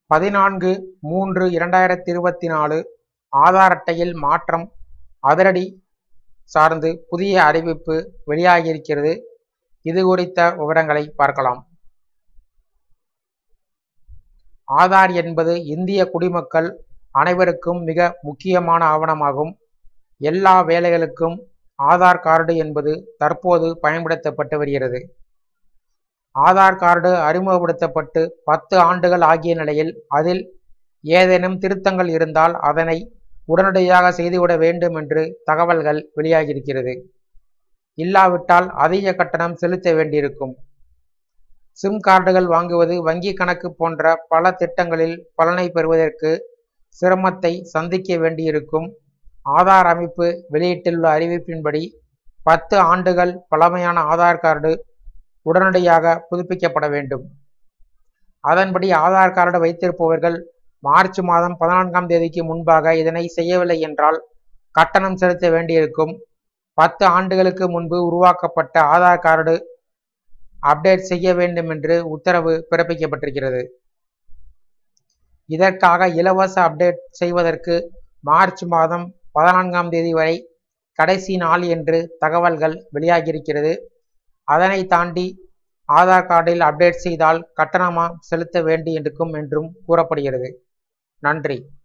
14/3/2024 ஆதார் அட்டையில் மாற்றம் அதிரடி சார்ந்து புதிய அறிவிப்பு வெளியாகியிருக்கிறது. இது குறித்த விவரங்களை பார்க்கலாம். ஆதார் என்பது இந்திய குடிமக்கள் அனைவருக்கும் மிக முக்கியமான ஆவணமாகும். எல்லா வேலைகளுக்கும் ஆதார் கார்டு என்பது தற்போது பயன்படுத்தப்பட்டு வருகிறது. ஆதார் கார்டு அறிமுகப்படுத்தப்பட்டு 10 ஆண்டுகள் ஆகிய நிலையில் அதில் ஏதேனும் திருத்தங்கள் இருந்தால் அதனை உடனடியாக செய்துவிட வேண்டும் என்று தகவல்கள் வெளியாகியிருக்கிறது. இல்லாவிட்டால் அதிக கட்டணம் செலுத்த வேண்டியிருக்கும். சிம் கார்டுகள் வாங்குவது, வங்கி கணக்கு போன்ற பல திட்டங்களில் பலனை பெறுவதற்கு சிரமத்தை சந்திக்க வேண்டியிருக்கும். ஆதார் அமைப்பு வெளியிட்டுள்ள அறிவிப்பின்படி 10 ஆண்டுகள் பழமையான ஆதார் கார்டு உடனடியாக புதுப்பிக்கப்பட வேண்டும். அதன்படி ஆதார் கார்டு வைத்திருப்பவர்கள் மார்ச் மாதம் 14ஆம் தேதிக்கு முன்பாக இதனை செய்யவில்லை என்றால் கட்டணம் செலுத்த வேண்டியிருக்கும். 10 ஆண்டுகளுக்கு முன்பு உருவாக்கப்பட்ட ஆதார் கார்டு அப்டேட் செய்ய வேண்டும் என்று உத்தரவு பிறப்பிக்கப்பட்டிருக்கிறது. இதற்காக இலவச அப்டேட் செய்வதற்கு மார்ச் மாதம் 14ஆம் தேதி வரை கடைசி நாள் என்று தகவல்கள் வெளியாகியிருக்கிறது. அதனை தாண்டி ஆதார் கார்டில் அப்டேட் செய்தால் கட்டணமாக செலுத்த வேண்டியிருக்கும் என்றும் கூறப்படுகிறது. நன்றி.